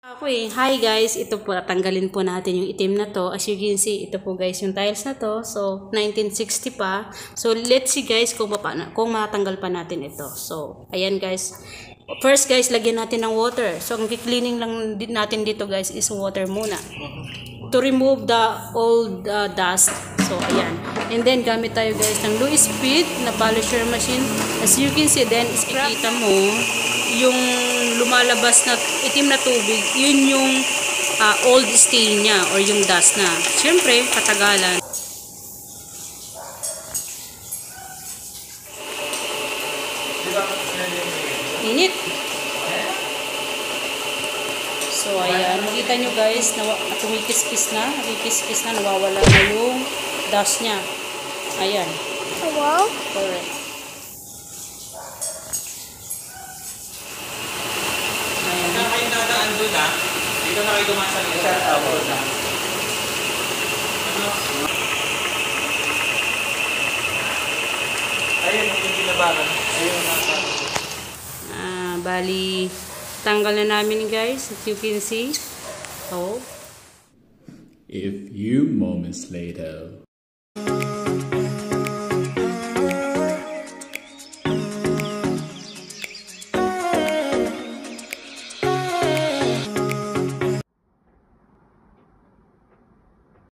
Hi guys, ito po, tanggalin po natin yung itim na to. As you can see, ito po guys yung tiles na to. So, 1960 pa. So, let's see guys kung matanggal pa natin ito. So, ayan guys. First guys, lagyan natin ng water. So, ang cleaning lang natin dito guys is water muna. To remove the old dust. So, ayan. And then, gamit tayo guys ng low speed na polisher machine. As you can see, then, ikita mo yung lumalabas na itim na tubig, yun yung old stain niya or yung dust na. Siyempre, katagalan. Init. So, ayan. Makita nyo guys, kumikis-kis na. Nakikis-kis na. Nawawala na yung dust niya. Ayan. Oh, wow. Correct. Doon na, dito na kayo dumaan sa likod. Ayun, yung ginabaran. Ayun, nasa. Bali, tanggal na namin guys. As you can see. Oh. A few moments later.